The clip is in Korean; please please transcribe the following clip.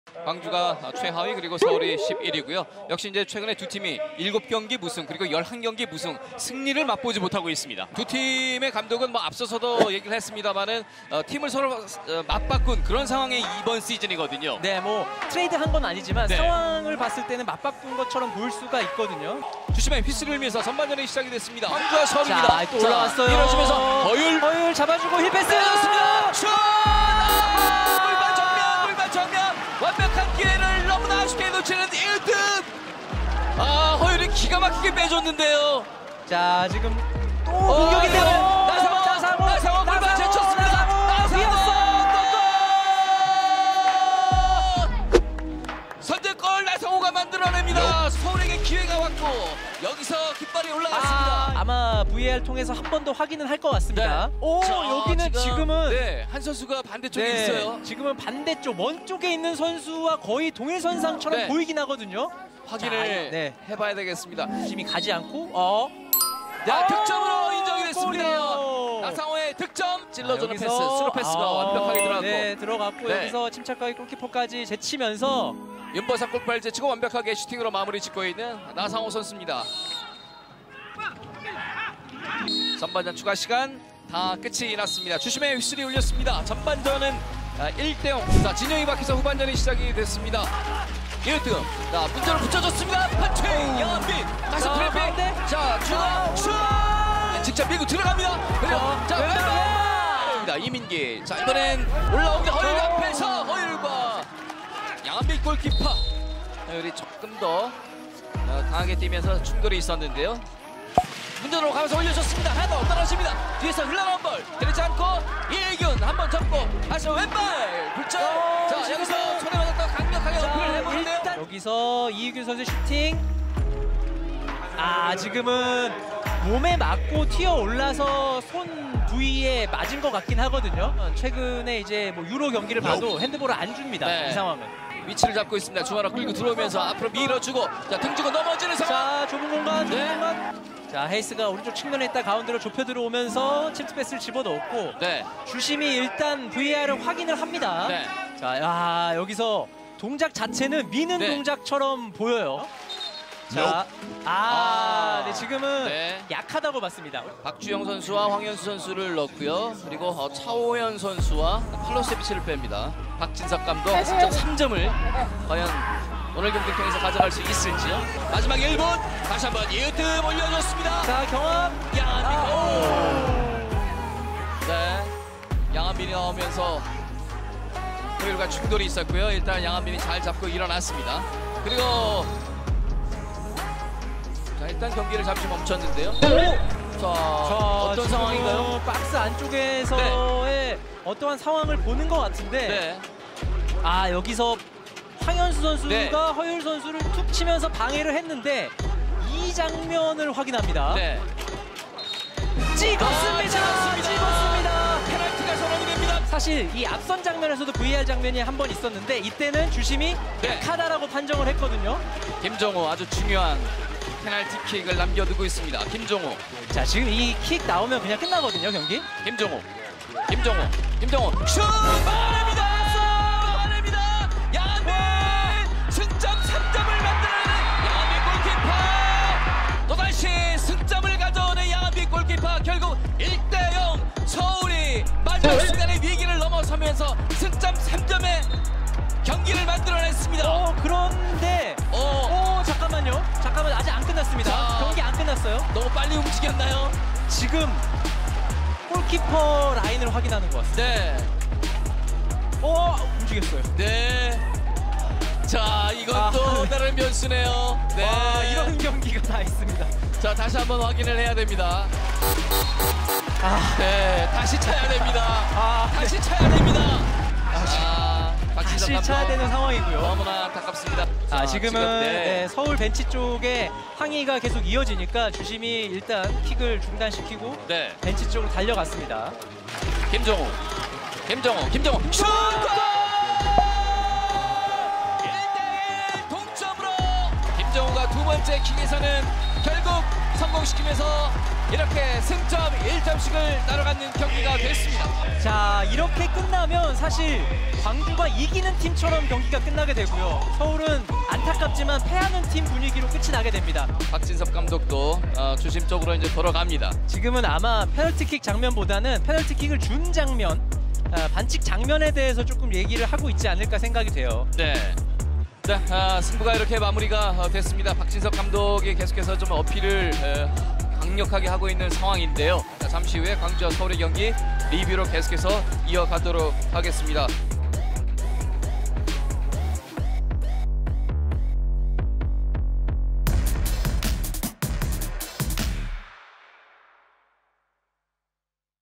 광주가 최하위 그리고 서울이 11위고요. 역시 이제 최근에 두 팀이 7경기 무승 그리고 11경기 무승 승리를 맛보지 못하고 있습니다. 두 팀의 감독은 뭐 앞서서도 얘기를 했습니다만은 팀을 서로 맞바꾼 그런 상황의 이번 시즌이거든요. 네, 뭐 트레이드한 건 아니지만 네. 상황을 봤을 때는 맞바꾼 것처럼 보일 수가 있거든요. 주심의 휘슬을 밀면서 전반전이 시작이 됐습니다. 광주와 서울입니다. 자, 또 올라왔어요. 밀어주면서 허율 잡아주고 힐패스. 빼줬습니다. 슛! 골반 정면 완벽한 기회를 너무나 아쉽게 놓치는 1등. 허율이 기가 막히게 빼줬는데요. 자, 지금 또 공격인데요. 나상호 골반 제쳤습니다. 선제골 나상호가 만들어냅니다. 서울에게 기회가 왔고 여기서 깃발이 올라갔습니다. 아마 VAR 통해서 한 번 더 확인은 할 것 같습니다. 네. 오, 자, 여기는 지금은 네, 한 선수가 반대쪽에 네, 있어요. 지금은 반대쪽 먼 쪽에 있는 선수와 거의 동일선상처럼 네. 보이긴 하거든요. 확인을 네. 해봐야 되겠습니다. 힘이 가지 않고 득점으로 인정이 됐습니다. 골이에요. 나상호의 득점 찔러주는 여기서, 패스, 스루 패스가 완벽하게 들어갔고 네, 들어갔고 네. 여기서 침착하게 골키퍼까지 제치면서 윤버상 골파를 제치고 완벽하게 슈팅으로 마무리 짓고 있는 나상호 선수입니다. 전반전 추가 시간 다 끝이 났습니다. 주심의 휘슬이 울렸습니다. 전반전은 1대0. 자, 진영이 박혀서 후반전이 시작이 됐습니다. 1등. 자, 문제로 붙여줬습니다. 판팅! 양한빈! 다시 트래핑! 자, 중앙! 슛! 직접 밀고 들어갑니다. 그리고 자, 왼발입니다. 이민기. 자, 이번엔 올라옵니다. 허율 앞에서 허율과 양한빈 골키퍼. 허율이 조금 더 강하게 뛰면서 충돌이 있었는데요. 문제로 가면서 올려줬습니다. 헤더 떨어집니다. 뒤에서 흘러나온 볼 때리지 않고 이혜균 한번 접고 다시 왼발 불절. 자, 여기서 손에 맞았다 강력하게 어필을 해보는데요. 여기서 이희균 선수의 슈팅. 지금은 몸에 맞고 튀어 올라서 손 부위에 맞은 것 같긴 하거든요. 최근에 이제 뭐 유로 경기를 봐도 핸드볼을 안 줍니다. 네. 이 상황은. 위치를 잡고 있습니다. 중앙으로 끌고 들어오면서 앞으로 밀어주고 자, 등지고 넘어지는 상황. 자, 좁은 공간. 자, 헤이스가 오른쪽 측면에 있다 가운데로 좁혀 들어오면서 침투 패스를 집어넣었고 네. 주심이 일단 VAR을 확인을 합니다. 네. 자, 여기서 동작 자체는 미는 네. 동작처럼 보여요. 자, 네, 지금은 네. 약하다고 봤습니다. 박주영 선수와 황현수 선수를 넣고요. 그리고 차오현 선수와 플로세비치를 뺍니다. 박진석 감독 승점 3점을 과연 오늘 경기 통해서 가져갈 수 있을지요. 마지막 1분 다시 한번 이으뜸 올려줬습니다. 자, 경합 양한빈. 네, 양한빈이 나오면서 호율과 충돌이 있었고요. 일단 양한빈이 잘 잡고 일어났습니다. 그리고 자, 일단 경기를 잠시 멈췄는데요. 자, 어떤 상황인가요? 박스 안쪽에서의 어떠한 상황을 보는 것 같은데 네. 여기서 황현수 선수가 네. 허율 선수를 툭 치면서 방해를 했는데 이 장면을 확인합니다. 네. 찍었습니다. 페널티가 선언이 됩니다. 사실 이 앞선 장면에서도 VAR 장면이 한 번 있었는데 이때는 주심이 네. 약하다라고 판정을 했거든요. 김정호 아주 중요한 페널티킥을 남겨두고 있습니다. 김정호. 자, 지금 이 킥 나오면 그냥 끝나거든요, 경기. 김정호 슛! 막아냅니다. 양한빈 승점 3점을 만들어내는 양한빈 골키퍼. 또다시 승점을 가져오는 양한빈 골키퍼. 결국 1대0 서울이 마지막 순간의 위기를 넘어서면서 승점 3점의 경기를 만들어냈습니다. 그런데 잠깐만요. 아직 안 끝났습니다. 자, 경기 안 끝났어요. 너무 빨리 움직였나요? 지금 골키퍼 라인을 확인하는 것 같습니다. 네. 움직였어요. 네. 자, 이건 또 다른 변수네요. 네. 이런 경기가 다 있습니다. 자, 다시 한번 확인을 해야 됩니다. 네, 다시 차야 됩니다. 다시 차야 됩니다. 다시 차야 되는 상황이고요. 너무나 안타깝습니다. 지금은 서울 벤치 쪽에 항의가 계속 이어지니까 주심이 일단 킥을 중단시키고 네. 벤치 쪽으로 달려갔습니다. 김정호 슛! 1대1 동점으로 김정호가 두 번째 킥에서는 결국 성공시키면서 이렇게 승점 1점씩을 따라가는 경기가 됐습니다. 자, 이렇게 끝나면 사실 광주가 이기는 팀처럼 경기가 끝나게 되고요. 서울은 안타깝지만 패하는 팀 분위기로 끝이 나게 됩니다. 박진섭 감독도 주심적으로 이제 돌아갑니다. 지금은 아마 페널티킥 장면보다는 페널티킥을 준 장면, 반칙 장면에 대해서 조금 얘기를 하고 있지 않을까 생각이 돼요. 네. 자, 승부가 이렇게 마무리가 됐습니다. 박진섭 감독이 계속해서 좀 어필을 강력하게 하고 있는 상황인데요. 자, 잠시 후에 광주와 서울의 경기 리뷰로 계속해서 이어가도록 하겠습니다.